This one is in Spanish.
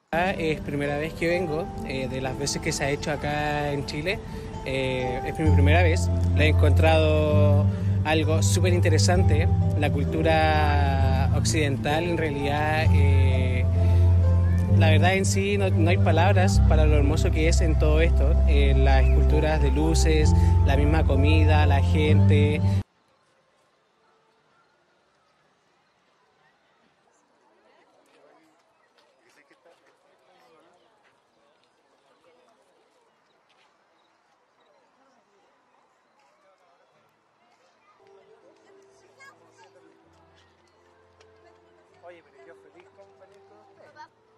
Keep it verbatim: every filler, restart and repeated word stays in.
Es primera vez que vengo, eh, de las veces que se ha hecho acá en Chile, eh, es mi primera vez. Le he encontrado algo súper interesante. La cultura occidental en realidad, eh, la verdad en sí no, no hay palabras para lo hermoso que es en todo esto. Eh, las esculturas de luces, la misma comida, la gente. Oye, pero yo feliz con venir con ustedes.